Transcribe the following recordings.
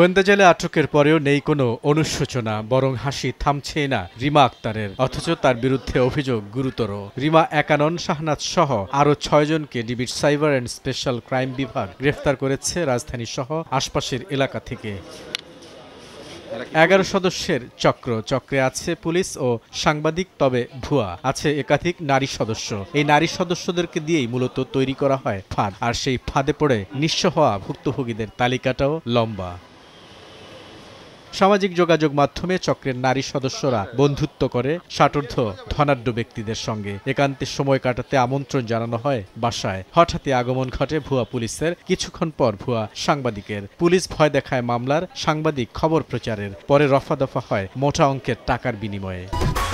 গোয়েন্দা জালে আটকের পরেও নেই কোনো অনুশোচনা, বরং হাসি থামছে না রিমা আক্তারের। অথচ তার বিরুদ্ধে অভিযোগ গুরুতর। রিমা একানন, শাহনাজ সহ আরও 6 জনকে ডিবির সাইবার অ্যান্ড স্পেশাল ক্রাইম বিভাগ গ্রেফতার করেছে রাজধানী সহ আশপাশের এলাকা থেকে। 11 সদস্যের চক্রে আছে পুলিশ ও সাংবাদিক, তবে ভুয়া আছে একাধিক নারী সদস্য। এই নারী সদস্যদেরকে দিয়েই মূলত তৈরি করা হয় ফাঁদ, আর সেই ফাঁদে পড়ে নিঃস্ব হওয়া ভুক্তভোগীদের তালিকাটাও লম্বা। সামাজিক যোগাযোগ মাধ্যমে চক্রের নারী সদস্যরা বন্ধুত্ব করে ষাটোর্ধ্ব ধনাঢ্য ব্যক্তিদের সঙ্গে। একান্তে সময় কাটাতে আমন্ত্রণ জানানো হয় বাসায়। হঠাৎই আগমন ঘটে ভুয়া পুলিশের, কিছুক্ষণ পর ভুয়া সাংবাদিকের। পুলিশ ভয় দেখায় মামলার, সাংবাদিক খবর প্রচারের, পরে রফাদফা হয় মোটা অঙ্কের টাকার বিনিময়ে।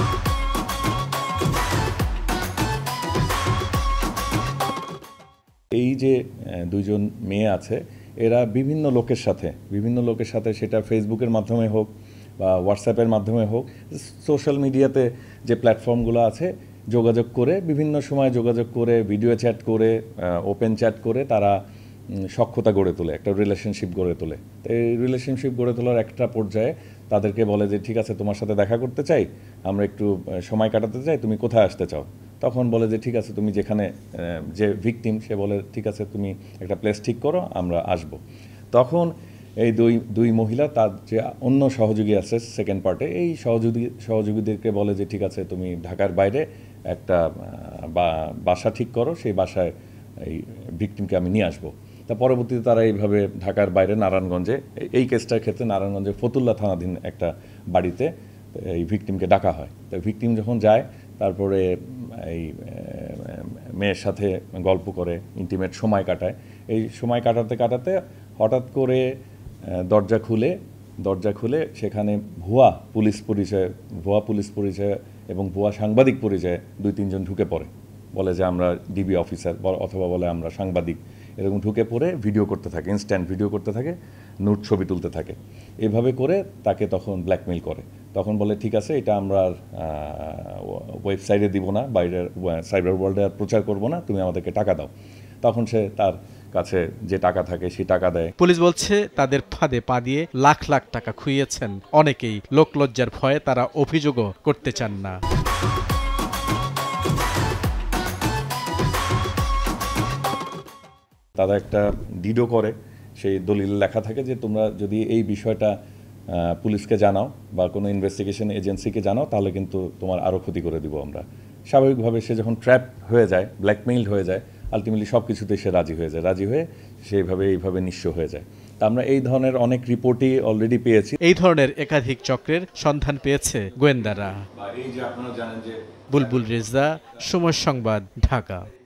এই যে 2 জন মেয়ে আছে, এরা বিভিন্ন লোকের সাথে সেটা ফেসবুকের মাধ্যমে হোক বা হোয়াটসঅ্যাপের মাধ্যমে হোক, সোশ্যাল মিডিয়াতে যে প্ল্যাটফর্মগুলো আছে যোগাযোগ করে, বিভিন্ন সময় যোগাযোগ করে, ভিডিও চ্যাট করে, ওপেন চ্যাট করে তারা সখ্যতা গড়ে তোলে, একটা রিলেশনশিপ গড়ে তোলে। তো এই রিলেশনশিপ গড়ে তোলার একটা পর্যায়ে তাদেরকে বলে যে ঠিক আছে, তোমার সাথে দেখা করতে চাই, আমরা একটু সময় কাটাতে চাই, তুমি কোথায় আসতে চাও? তখন বলে যে ঠিক আছে, তুমি যেখানে, যে ভিকটিম সে বলে ঠিক আছে, তুমি একটা প্লেস ঠিক করো, আমরা আসব। তখন এই দুই মহিলা, তার যে অন্য সহযোগী আছে সেকেন্ড পার্টে, এই সহযোগীদেরকে বলে যে ঠিক আছে, তুমি ঢাকার বাইরে একটা বাসা ঠিক করো, সেই বাসায় এই ভিকটিমকে আমি নিয়ে আসবো। তা পরবর্তীতে তারা এইভাবে ঢাকার বাইরে নারায়ণগঞ্জে, এই কেসটার ক্ষেত্রে নারায়ণগঞ্জে ফতুল্লা থানাধীন একটা বাড়িতে এই ভিকটিমকে ডাকা হয়। তো ভিকটিম যখন যায়, তারপরে এই মেয়ের সাথে গল্প করে, ইন্টিমেট সময় কাটায়। এই সময় কাটাতে হঠাৎ করে দরজা খুলে সেখানে ভুয়া পুলিশ পরিচয় এবং ভুয়া সাংবাদিক পরিচয়ে 2-3 জন ঢুকে পড়ে। বলে যে আমরা ডিবি অফিসার, অথবা বলে আমরা সাংবাদিক। এরকম ঢুকে পড়ে ভিডিও করতে থাকে, ইনস্ট্যান্ট ভিডিও করতে থাকে, নুট ছবি তুলতে থাকে। এভাবে করে তাকে তখন ব্ল্যাকমেইল করে। তখন বলে ঠিক আছে, এটা আমরা ওয়েবসাইটে দিব না, বাইরের সাইবার ওয়ার্ল্ডে আর প্রচার করব না, তুমি আমাদেরকে টাকা দাও। তখন সে তার কাছে যে টাকা থাকে সেই টাকা দেয়। পুলিশ বলছে তাদের ফাঁদে পা দিয়ে লাখ লাখ টাকা খুইয়েছেন অনেকেই। লোকলজ্জার ভয়ে তারা অভিযোগও করতে চান না। তারা একটা ডিডো করে, সেই দলিল লেখা থাকে যে তোমরা যদি এই বিষয়টা পুলিশকে জানাও বা কোনো ইনভেস্টিগেশন এজেন্সিকে জানাও, তাহলে কিন্তু তোমার আরও ক্ষতি করে দিব আমরা। স্বাভাবিকভাবে সে যখন ট্র্যাপ হয়ে যায়, ব্ল্যাকমেইলড হয়ে যায়, আলটিমেটলি সব কিছুতেই সে রাজি হয়ে এইভাবে নিঃস্ব হয়ে যায়। তা আমরা এই ধরনের অনেক রিপোর্টই অলরেডি পেয়েছি। এই ধরনের একাধিক চক্রের সন্ধান পেয়েছে গোয়েন্দারা। এই যে আপনারা জানেন যে বুলবুল রেজা, সময় সংবাদ, ঢাকা।